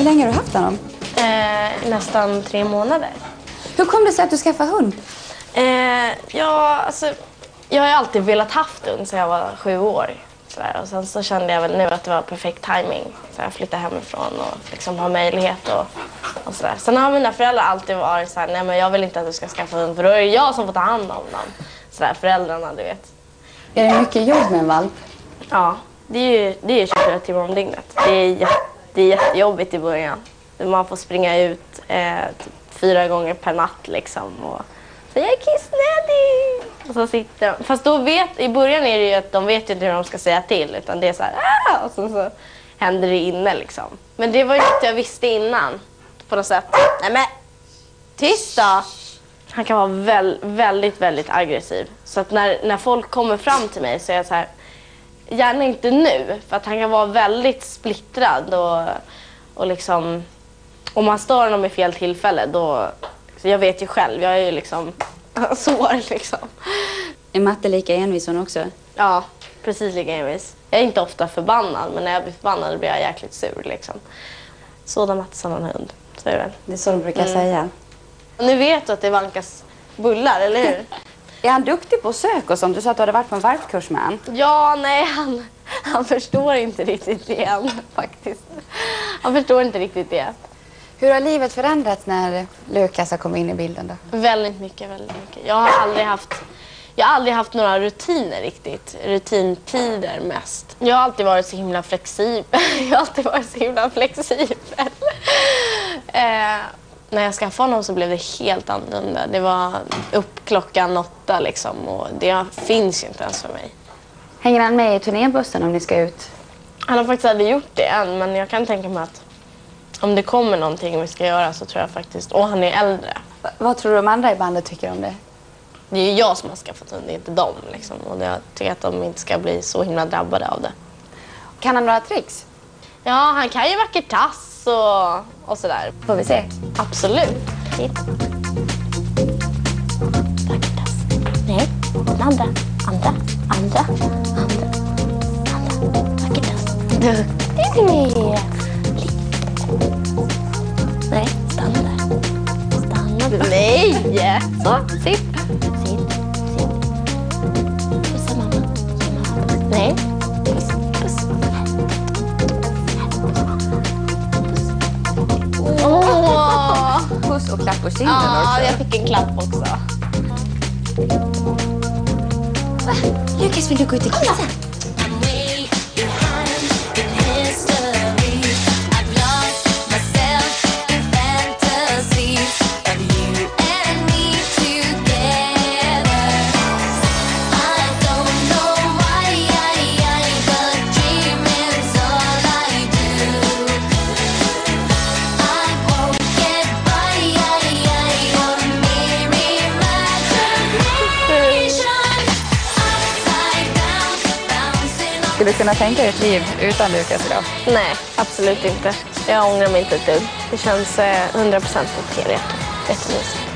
Hur länge har du haft honom? Nästan 3 månader. Hur kom det sig att du skaffade hund? Jag har ju alltid velat haft hund sedan jag var 7 år. Sådär. Och sen så kände jag väl nu att det var perfekt timing. Så jag flyttade hemifrån och liksom ha möjlighet och sådär. Sen har mina föräldrar alltid varit såhär, nej men jag vill inte att du ska skaffa hund för då är det jag som får ta hand om dem. Sådär, föräldrarna, du vet. Är det mycket jobb med en valp? Ja, det är ju 24 timmar om dygnet. Det är jättejobbigt i början. Man får springa ut 4 gånger per natt liksom. Och så jag är kissnödig! Och så sitter de. Fast i början är det ju att de vet inte hur de ska säga till. Utan det är så här, och så händer det inne liksom. Men det var ju inte jag visste innan. På något sätt. Nej men, tyst då! Han kan vara väldigt, väldigt aggressiv. Så att när folk kommer fram till mig så är jag så här, gärna inte nu. För att han kan vara väldigt splittrad och liksom, om man stör honom i fel tillfälle då, så jag vet ju själv, jag är ju liksom svår liksom. Är Matte lika envis hon också? Ja, precis lika envis. Jag är inte ofta förbannad, men när jag blir förbannad blir jag jäkligt sur liksom. Sådan Matte som en hund, så är det väl. Det är så de brukar säga. Nu vet du att det vankas bullar, eller hur? Är han duktig på sök och sånt? Du sa att du hade varit på en valpkurs med han. Ja, nej, han förstår inte riktigt det än, faktiskt. Han förstår inte riktigt det. Hur har livet förändrats när Lukas har kommit in i bilden då? Väldigt mycket. Jag har aldrig haft några rutiner riktigt. Rutintider mest. Jag har alltid varit så himla flexibel. När jag skaffade honom så blev det helt annorlunda. Det var upp klockan 8 liksom, och det finns ju inte ens för mig. Hänger han med i turnébussen om ni ska ut? Han har faktiskt aldrig gjort det än, men jag kan tänka mig att om det kommer någonting vi ska göra så tror jag faktiskt... Och han är äldre. Vad tror du de andra i bandet tycker om det? Det är ju jag som har skaffat hund, det är inte dem liksom. Och jag tycker att de inte ska bli så himla drabbade av det. Kan han några tricks? Ja, han kan ju vacker tass och sådär. Får vi se? Absolut. Hit. Vacker tass. Nej, den andra. Andra. Vacker tass. Duktig. Nej, stanna där. Nej! Så, sitt. Pussa mamma. Nej. Puss. Puss och klapp på kinden Ja, också. jag fick en klapp också. Va? Lukas, vill du gå ut och kissa? Skulle du kunna tänka dig ett liv utan Lukas idag? Nej, absolut inte. Jag ångrar mig inte ett dugg. Det känns 100% helt rätt. Jättemysigt.